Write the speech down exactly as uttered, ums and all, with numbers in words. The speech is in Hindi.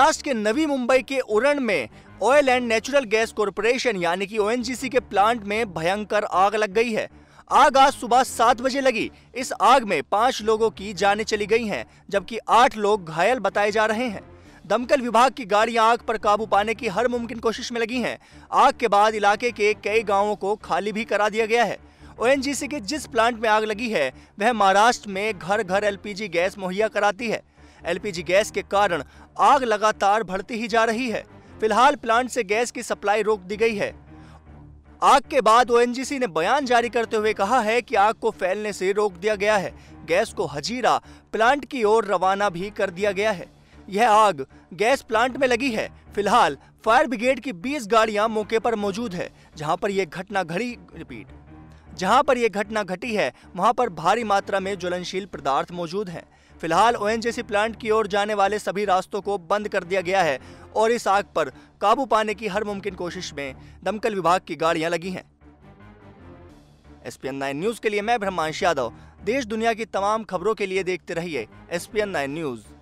महाराष्ट्र के नवी मुंबई के उरण में oil and natural gas corporation यानी कि ओ एन जी सी के प्लांट में भयंकर आग लग गई है। आग आज सुबह सात बजे लगी। इस आग में पांच लोगों की जानें चली गई हैं, जबकि आठ लोग घायल बताए जा रहे हैं। दमकल विभाग की गाड़ियां आग पर काबू पाने की हर मुमकिन कोशिश में लगी हैं। आग के बाद इलाके के कई गांवों को खाली भी करा दिया गया है। ओ एन जी सी के जिस प्लांट में आग लगी है वह महाराष्ट्र में घर घर एल पी जी गैस मुहैया कराती है। एल पी जी गैस के कारण आग लगातार बढ़ती ही जा रही है। फिलहाल प्लांट से गैस की सप्लाई रोक दी गई है। आग के बाद ओ एन जी सी ने बयान जारी करते हुए कहा है कि आग को फैलने से रोक दिया गया है। गैस को हजीरा प्लांट की ओर रवाना भी कर दिया गया है। यह आग गैस प्लांट में लगी है। फिलहाल फायर ब्रिगेड की बीस गाड़ियां मौके पर मौजूद है। जहां पर यह घटना घड़ी रिपीट जहां पर यह घटना घटी है वहां पर भारी मात्रा में ज्वलनशील पदार्थ मौजूद हैं। फिलहाल ओ एन जी सी प्लांट की ओर जाने वाले सभी रास्तों को बंद कर दिया गया है और इस आग पर काबू पाने की हर मुमकिन कोशिश में दमकल विभाग की गाड़ियां लगी हैं। S P N nine news के लिए मैं ब्रह्मांश यादव। देश दुनिया की तमाम खबरों के लिए देखते रहिए S P N nine news.